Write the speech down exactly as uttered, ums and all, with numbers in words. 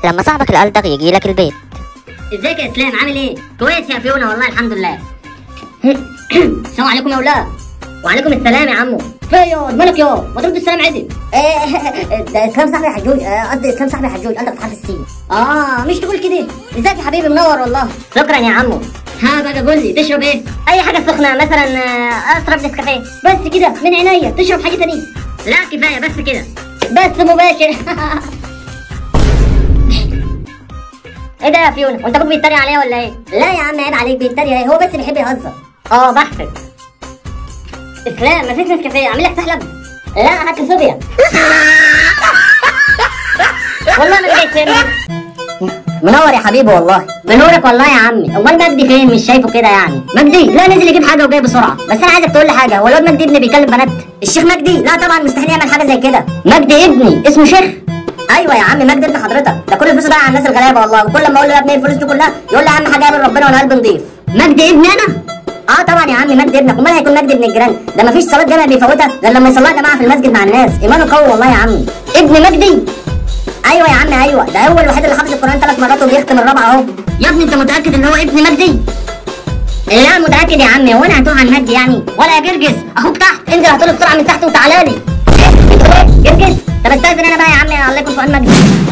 لما صاحبك الألدغ يجي لك البيت. ازيك يا اسلام، عامل ايه؟ كويس يا فيونا والله الحمد لله. السلام عليكم يا ولاد. وعليكم السلام يا عمو. في ياض مالك ياض؟ ما ترد السلام عدل. ده اسلام صاحبي حجوج، قصدي اسلام صاحبي حجوج، قصدك في حرف السين. اه مش تقول كده. ازيك يا حبيبي، منور والله. شكرا يا عمو. ها بقى قول لي تشرب ايه؟ اي حاجه سخنه مثلا. اشرب نسكافيه. بس كده من عينيا. تشرب حاجه تانية؟ لا كفايه بس كده. بس مباشر. ايه ده يا فيونا؟ وانت ابوك بيتريق عليا ولا ايه؟ لا يا عم عيب عليك، بيتريق ايه؟ هو بس بيحب يهزر. اه بحسب. اسلام مفيش نسكافيه، اعمل لك سحلب. لا هات لي صوبيا. والله ما جاي فين. منور يا حبيبي والله. بنورك والله يا عمي. امال مجدي فين؟ مش شايفه كده يعني. مجدي لا نزل يجيب حاجه وجاي بسرعه. بس انا عايزك تقول لي حاجه، هو الواد مجدي ابني بيكلم بنات؟ الشيخ مجدي؟ لا طبعا مستحيل يعمل حاجه زي كده. مجدي ابني اسمه شيخ. ايوه يا عم مجدي ابن حضرتك، ده كل فلوسه ضايع على الناس الغلابه والله، وكل ما اقول له يا ابني الفلوس دي كلها يقول لي اهم حاجه قابل ربنا وانا قلبي نضيف. مجدي ابني انا؟ اه طبعا يا عم مجدي ابنك، امال هيكون مجدي ابن الجيران؟ ده مفيش صلاه جامع بيفوتها غير لما يصليها جماعه في المسجد مع الناس، ايمانه قوي والله يا عم. ابن مجدي؟ ايوه يا عم ايوه، ده هو الوحيد اللي حافظ القران ثلاث مرات وبيختم الرابعه اهو. يا ابني انت متاكد ان هو ابن مجدي؟ لا متاكد يا عم، هو انا هتوه عن مجدي يعني؟ ولا يا جرجس اخوك تحت، انزل هاتوله بسرعه من تحت وتعالى لي. ايه؟ جرجس؟ طب استاذن انا بقى يا عم، الله يكون في عون مجدي.